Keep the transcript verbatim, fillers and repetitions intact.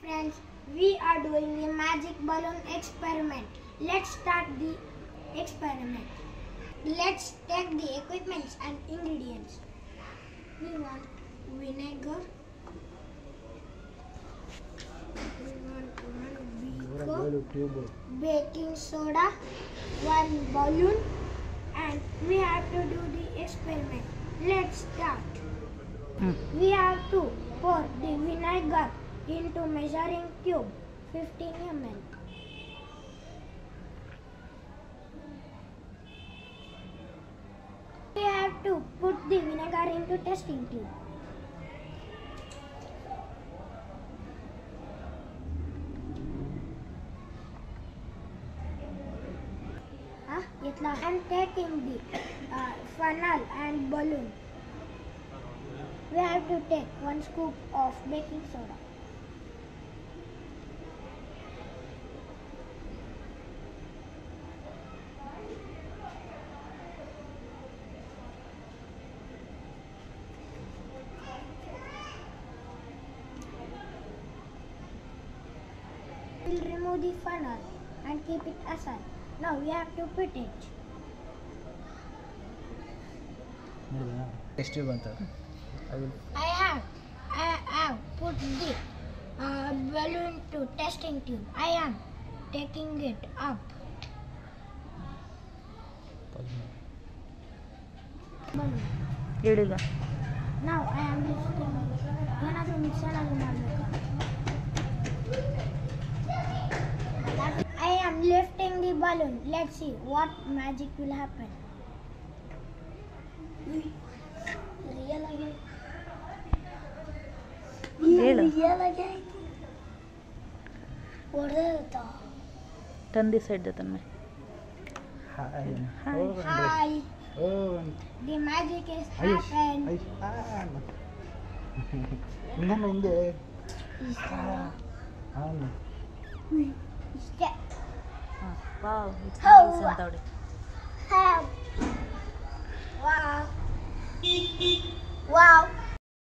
friends, we are doing the magic balloon experiment. Let's start the experiment. Let's take the equipments and ingredients. We want vinegar. We want one beaker, baking soda, one balloon, and we have to do the experiment. Let's start. Hmm. We have to pour the vinegar into measuring tube, fifteen milliliters. We have to put the vinegar into testing tube. I am taking the uh, funnel and balloon. We have to take one scoop of baking soda. We will remove the funnel and keep it aside. Now we have to put it. Test tube anta. I will. I have, I have put the uh, balloon to testing tube. I am taking it up. Balloon. Here Now I am lifting. Another mix I am lifting the balloon. Let's see what magic will happen. Real again. Real again. What is it? Turn this side, Tanmay. Hi. Hi. Oh, Hi. Oh. The magic is happened. Ayush. Ah. Ingan hindi. Ah. Ano? Step. Wow, it's Oh. nice. Wow. Wow. Wow.